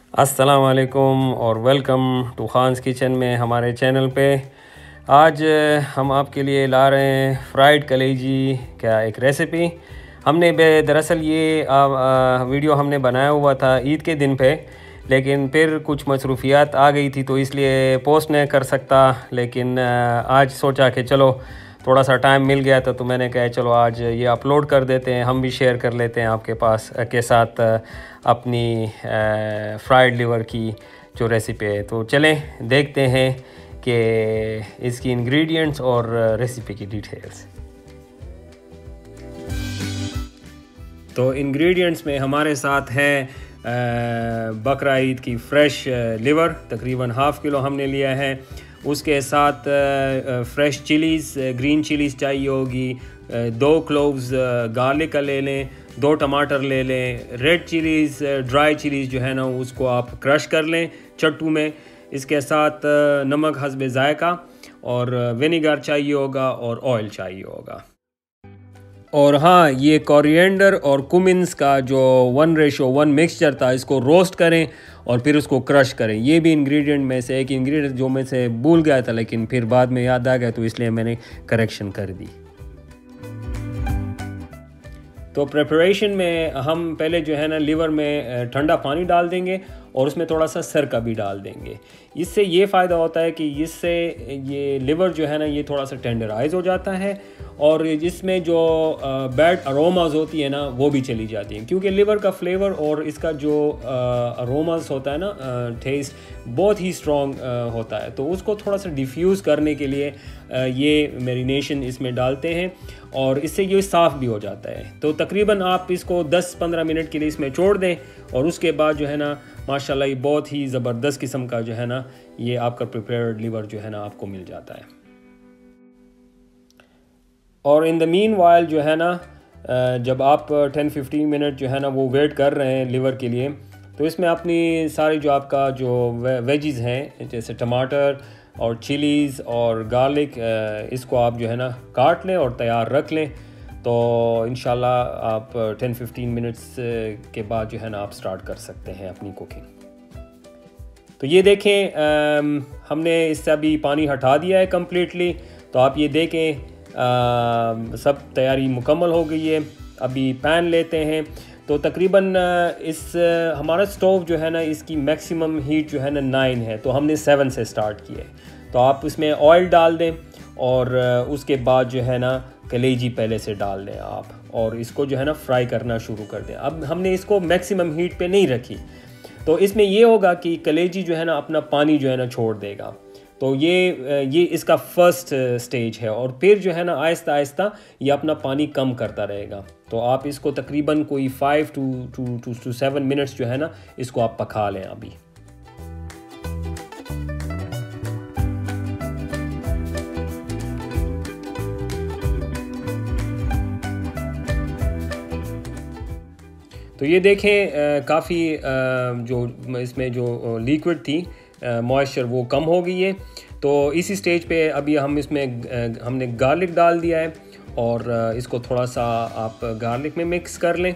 अस्सलाम वालेकुम और वेलकम टू खान्स किचन में हमारे चैनल पे। आज हम आपके लिए ला रहे हैं फ्राइड कलेजी का एक रेसिपी। हमने दरअसल ये वीडियो हमने बनाया हुआ था ईद के दिन पे, लेकिन फिर कुछ मसरूफियात आ गई थी तो इसलिए पोस्ट नहीं कर सकता। लेकिन आज सोचा कि चलो थोड़ा सा टाइम मिल गया था तो मैंने कहा चलो आज ये अपलोड कर देते हैं, हम भी शेयर कर लेते हैं आपके पास के साथ अपनी फ्राइड लिवर की जो रेसिपी है। तो चलें देखते हैं कि इसकी इंग्रेडिएंट्स और रेसिपी की डिटेल्स। तो इंग्रेडिएंट्स में हमारे साथ है बकरा ईद की फ्रेश लिवर, तकरीबन ½ किलो हमने लिया है। उसके साथ फ्रेश चिलीज़, ग्रीन चिलीज़ चाहिए होगी, 2 क्लोव्स गार्लिक का ले लें, 2 टमाटर ले लें, रेड चिलीज़, ड्राई चिलीज़ जो है ना उसको आप क्रश कर लें चट्टू में। इसके साथ नमक हस्बे ज़ायका और विनेगर चाहिए होगा और ऑयल चाहिए होगा। और हाँ, ये कोरिएंडर और कुमिन्स का जो 1:1 मिक्सचर था, इसको रोस्ट करें और फिर उसको क्रश करें। ये भी इंग्रेडिएंट में से एक इंग्रेडिएंट जो मैं से भूल गया था, लेकिन फिर बाद में याद आ गया तो इसलिए मैंने करेक्शन कर दी। तो प्रिपरेशन में हम पहले जो है ना लिवर में ठंडा पानी डाल देंगे और उसमें थोड़ा सा सिरका भी डाल देंगे। इससे ये फ़ायदा होता है कि इससे ये लिवर जो है ना ये थोड़ा सा टेंडराइज हो जाता है और जिसमें जो बैड अरोमाज होती है ना वो भी चली जाती हैं, क्योंकि लिवर का फ्लेवर और इसका जो अरोमाज होता है ना टेस्ट बहुत ही स्ट्रॉन्ग होता है। तो उसको थोड़ा सा डिफ्यूज़ करने के लिए ये मैरिनेशन इसमें डालते हैं और इससे ये साफ़ भी हो जाता है। तो तकरीबन आप इसको 10-15 मिनट के लिए इसमें छोड़ दें और उसके बाद जो है ना माशाल्लाह ये बहुत ही ज़बरदस्त किस्म का जो है ना ये आपका प्रिपेयर्ड लिवर जो है ना आपको मिल जाता है। और इन द मीन वाइल जो है ना जब आप 10-15 मिनट जो है ना वो वेट कर रहे हैं लिवर के लिए, तो इसमें अपनी सारी जो आपका जो वेजीज़ हैं जैसे टमाटर और चिलीज़ और गार्लिक, इसको आप जो है ना काट लें और तैयार रख लें। तो इंशाल्लाह आप 10-15 मिनट्स के बाद जो है ना आप स्टार्ट कर सकते हैं अपनी कुकिंग। तो ये देखें हमने इससे अभी पानी हटा दिया है कम्प्लीटली। तो आप ये देखें सब तैयारी मुकम्मल हो गई है। अभी पैन लेते हैं। तो तकरीबन हमारा स्टोव जो है ना इसकी मैक्सिमम हीट जो है ना 9 है, तो हमने 7 से स्टार्ट किया है। तो आप इसमें ऑयल डाल दें और उसके बाद जो है ना कलेजी पहले से डाल दें आप और इसको जो है ना फ्राई करना शुरू कर दें। अब हमने इसको मैक्सिमम हीट पे नहीं रखी, तो इसमें ये होगा कि कलेजी जो है ना अपना पानी जो है ना छोड़ देगा। तो ये इसका फर्स्ट स्टेज है और फिर जो है ना आहिस्ता आहिस्ता ये अपना पानी कम करता रहेगा। तो आप इसको तकरीबन कोई 5 to 7 मिनट्स जो है ना इसको आप पका लें अभी। तो ये देखें काफ़ी जो इसमें जो लिक्विड थी मॉइस्चर वो कम हो गई है। तो इसी स्टेज पे अभी हम इसमें हमने गार्लिक डाल दिया है और इसको थोड़ा सा आप गार्लिक में मिक्स कर लें।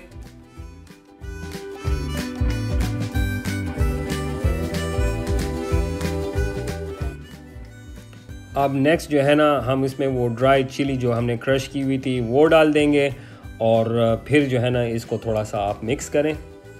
अब नेक्स्ट जो है ना हम इसमें वो ड्राई चिली जो हमने क्रश की हुई थी वो डाल देंगे और फिर जो है ना इसको थोड़ा सा आप मिक्स करें।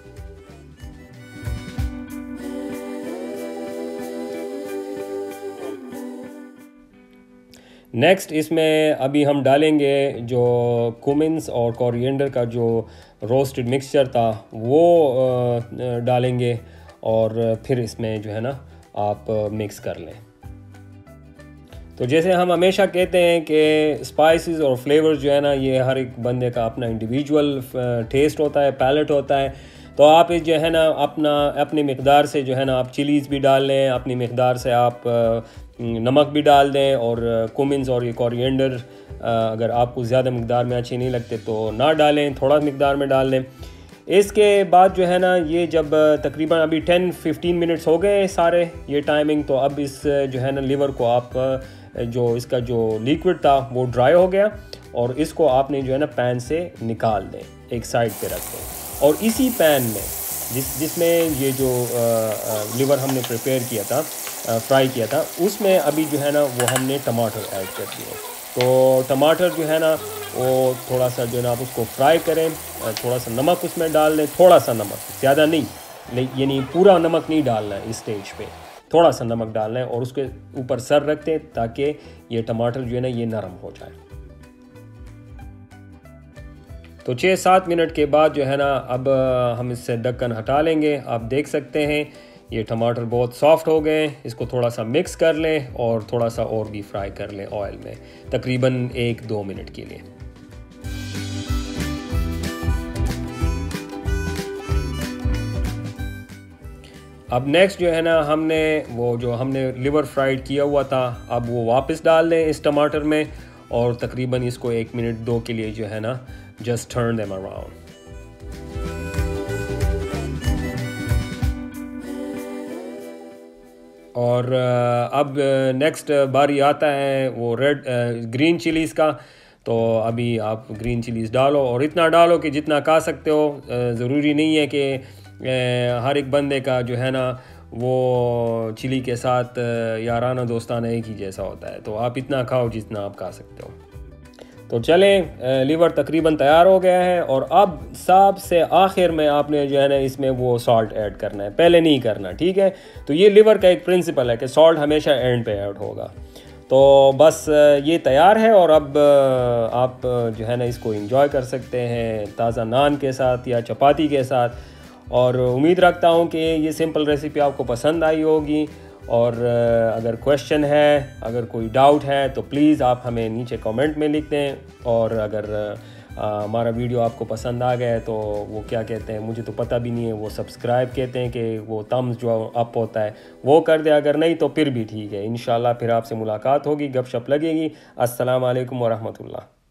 नेक्स्ट इसमें अभी हम डालेंगे जो कुमिन्स और कोरिएंडर का जो रोस्टेड मिक्सचर था वो डालेंगे और फिर इसमें जो है ना आप मिक्स कर लें। तो जैसे हम हमेशा कहते हैं कि स्पाइसेस और फ्लेवर्स जो है ना ये हर एक बंदे का अपना इंडिविजुअल टेस्ट होता है, पैलेट होता है। तो आप इस जो है ना अपनी मिक़दार से जो है ना आप चिलीज़ भी डाल लें, अपनी मिक़दार से आप नमक भी डाल दें और कुमिन्स और ये कोरिएंडर अगर आपको ज़्यादा मिक़दार में अच्छे नहीं लगते तो ना डालें, थोड़ा मिक़दार में डाल लें। इसके बाद जो है ना ये जब तकरीबन अभी 10-15 मिनट्स हो गए सारे ये टाइमिंग, तो अब इस जो है ना लिवर को आप जो इसका जो लिक्विड था वो ड्राई हो गया और इसको आपने जो है ना पैन से निकाल दें, एक साइड पे रख दें और इसी पैन में जिसमें ये जो लिवर हमने प्रिपेयर किया था, फ्राई किया था, उसमें अभी जो है ना वो हमने टमाटर ऐड कर दिए। तो टमाटर जो है ना वो थोड़ा सा जो है ना आप उसको फ्राई करें, थोड़ा सा नमक उसमें डाल दें, थोड़ा सा नमक, ज़्यादा नहीं, यानी पूरा नमक नहीं डालना है इस स्टेज पे, थोड़ा सा नमक डालना है और उसके ऊपर सर रखते हैं ताकि ये टमाटर जो है ना ये नरम हो जाए। तो 6-7 मिनट के बाद जो है ना अब हम इससे ढक्कन हटा लेंगे। आप देख सकते हैं ये टमाटर बहुत सॉफ्ट हो गए। इसको थोड़ा सा मिक्स कर लें और थोड़ा सा और भी फ्राई कर लें ऑयल में, तकरीबन 1-2 मिनट के लिए। अब नेक्स्ट जो है ना हमने लिवर फ्राइड किया हुआ था, अब वो वापस डाल दें इस टमाटर में और तकरीबन इसको 1 मिनट 2 के लिए जो है ना जस्ट टर्न देम अराउंड। और अब नेक्स्ट बारी आता है वो ग्रीन चिलीज़ का। तो अभी आप ग्रीन चिलीज़ डालो और इतना डालो कि जितना खा सकते हो। ज़रूरी नहीं है कि हर एक बंदे का जो है ना वो चिली के साथ याराना दोस्ताना एक ही जैसा होता है, तो आप इतना खाओ जितना आप खा सकते हो। तो चलें, लिवर तकरीबन तैयार हो गया है और अब सबसे आखिर में आपने जो है ना इसमें वो सॉल्ट ऐड करना है, पहले नहीं करना, ठीक है। तो ये लिवर का एक प्रिंसिपल है कि सॉल्ट हमेशा एंड पे ऐड होगा। तो बस ये तैयार है और अब आप जो है ना इसको एंजॉय कर सकते हैं ताज़ा नान के साथ या चपाती के साथ। और उम्मीद रखता हूँ कि ये सिंपल रेसिपी आपको पसंद आई होगी। और अगर क्वेश्चन है, अगर कोई डाउट है तो प्लीज़ आप हमें नीचे कमेंट में लिख दें। और अगर हमारा वीडियो आपको पसंद आ गया है तो वो क्या कहते हैं, मुझे तो पता भी नहीं है, वो सब्सक्राइब कहते हैं कि वो थम्स जो अप होता है वो कर दे, अगर नहीं तो फिर भी ठीक है। इंशाल्लाह फिर आपसे मुलाकात होगी, गपशप लगेगी। अस्सलाम वालेकुम वरहमतुल्लाह।